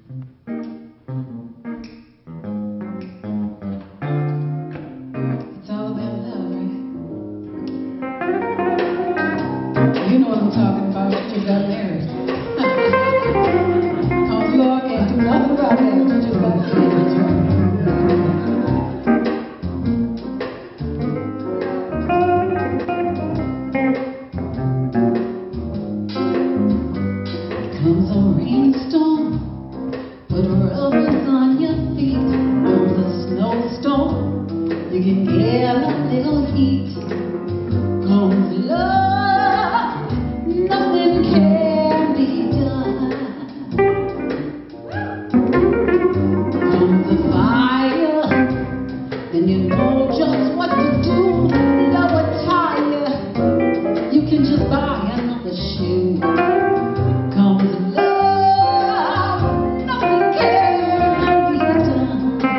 It's all about love, right? You know what I'm talking about, you got married. Cause Lord can't do nothing about that, you just got married. Comes a rainstorm, put rubbers on your feet. Comes a snowstorm, you can get a little heat. Comes love, nothing can be done. Comes a fire, and you know just what to do. Love will tire, you can just buy another shoe. Comes love, nothing can be done.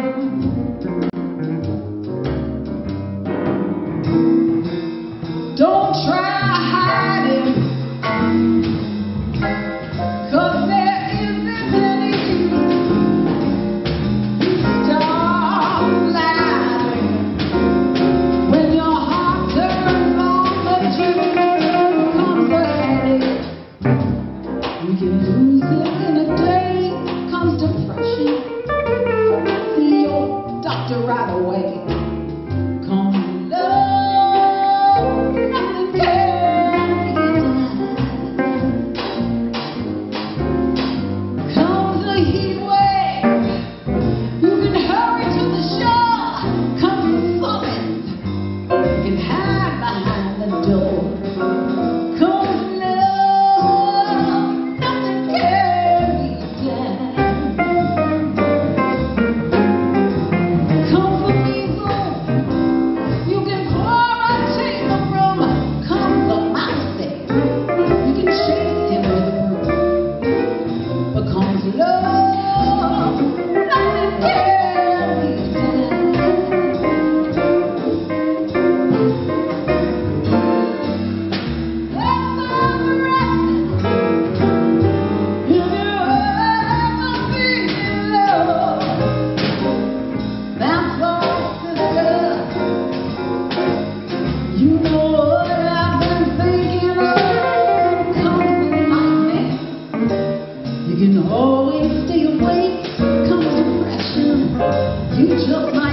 Don't try hiding, 'cause there isn't any use. Stop lying when your heart turns on the truth. Comes a headache, you can lose it in a day. Comes depression, see your doctor right away. Comes love, nothing can be done. Comes a heat wave, you can hurry to the shore. Comes a summons, you can hide behind the door. Comes love, nothing can be done. Comes a measles, you can quarantine the room. Comes a mousy, you can chase him with a broom. But comes love, nothing can be done. That's all the rest. If you ever feel love, that's all this does. You know what I've been thinking of. Comes the nightmare, you can always stay awake. Comes depression, you just might